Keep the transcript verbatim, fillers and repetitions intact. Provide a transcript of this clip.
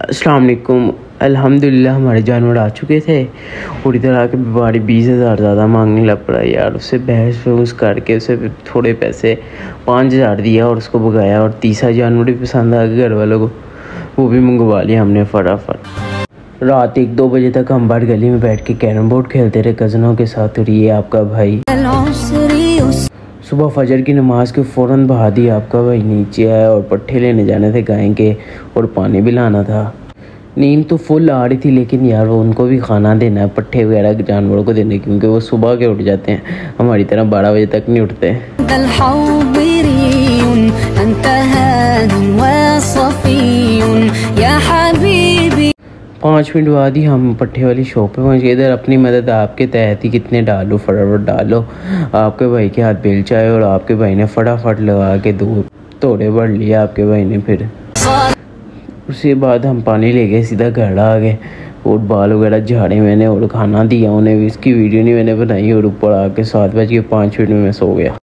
अस्सलाम वालेकुम। अल्हम्दुलिल्लाह हमारे जानवर आ चुके थे और इधर आके बीमारी बीस हज़ार ज़्यादा मांगने लग पड़ा यार। उससे बहस वहस करके उसे थोड़े पैसे पाँच हज़ार दिया और उसको भगाया और तीसरा जानवर भी पसंद आ गया घर वालों को, वो भी मंगवा लिया हमने फटाफट। रात एक दो बजे तक हम बाहर गली में बैठ के कैरम बोर्ड खेलते रहे कज़नों के साथ। और ये आपका भाई सुबह फजर की नमाज के फ़ौरन बहा दिया आपका भाई नीचे आया और पट्ठे लेने जाने थे गाय के और पानी भी लाना था। नींद तो फुल आ रही थी लेकिन यार वो उनको भी खाना देना है, पट्ठे वगैरह जानवरों को देने, क्योंकि वो सुबह के उठ जाते हैं, हमारी तरह बारह बजे तक नहीं उठते। पाँच मिनट बाद ही हम पट्टे वाली शॉप पे पहुंच गए। इधर अपनी मदद आपके तहत ही कितने डालो फटाफट डालो। आपके भाई के हाथ बेलचा है और आपके भाई ने फटाफट लगा के दो तोड़े भर लिया आपके भाई ने। फिर उसके बाद हम पानी ले गए, सीधा घर आ गए और बाल वगैरह झाड़े मैंने और खाना दिया उन्हें भी। इसकी वीडियो नहीं मैंने बनाई और ऊपर आके सात बज के पाँच मिनट में मैं सो गया।